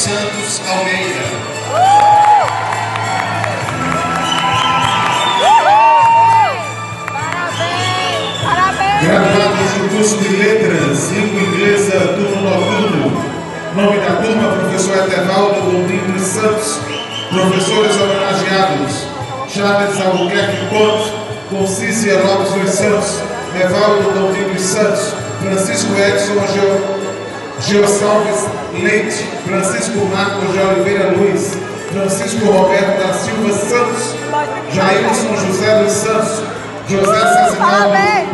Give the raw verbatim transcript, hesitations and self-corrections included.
Santos Almeida. Graduados do curso de Letras, Língua Inglesa, turno noturno. Nome da turma, professor Etevaldo Gondim dos Santos. Professores homenageados: Charles Albuquerque Conte, Concícia Lopes dos Santos, Evaldo Gondim dos Santos, Francisco Edson Geossalves Leite, Francisco Marcos de Oliveira Luiz, Francisco Roberto da Silva Santos, Jailson José dos Santos, José Cezinaldo